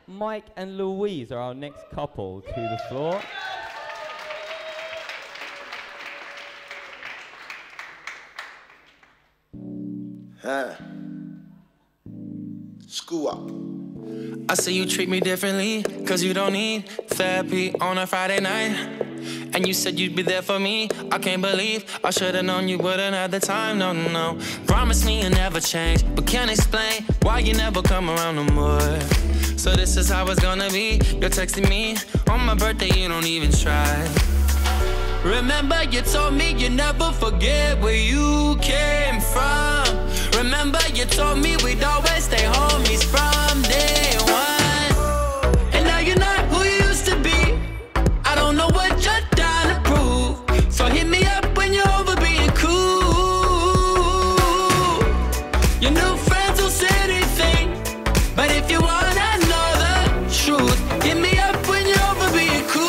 Mike and Louise are our next couple to the floor. School up. I say you treat me differently, cause you don't need therapy on a Friday night. And you said you'd be there for me. I can't believe I should've known you wouldn't have the time, no, no. Promise me you'll never change, but can't explain why you never come around no more. So this is how it's gonna be. You're texting me on my birthday, you don't even try. Remember you told me you never forget where you came from. Remember you told me we'd always stay homies from day one. And now you're not who you used to be. I don't know what you're trying to prove. So hit me up when you're over being cool. Your new friends will say anything, but if you wanna know the truth, hit me up when you're over being cool.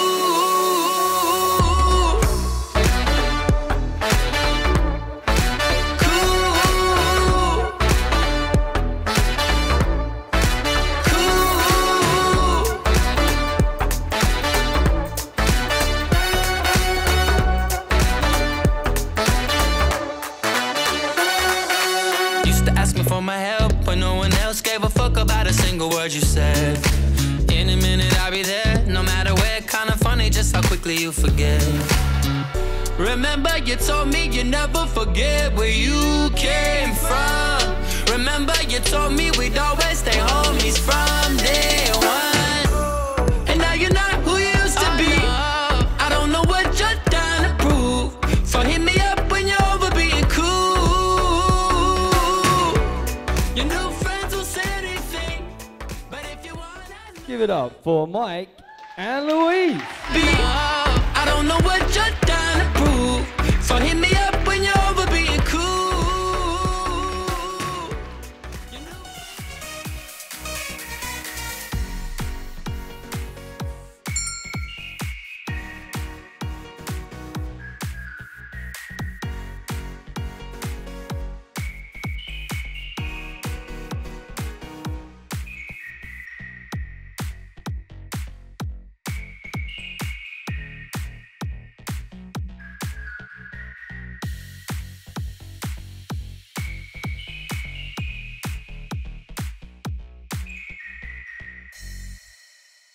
For my help, but no one else gave a fuck about a single word you said. In a minute I'll be there, no matter where. Kinda funny just how quickly you forget. Remember you told me you never forget where you came from. Remember you told me we'd always stay homies from day one. And now you're not who you used to be. I don't know what you're trying to prove. So hit me up when you're over being cool. Give it up for Mike and Louise. I don't know what you're trying to prove. So hit me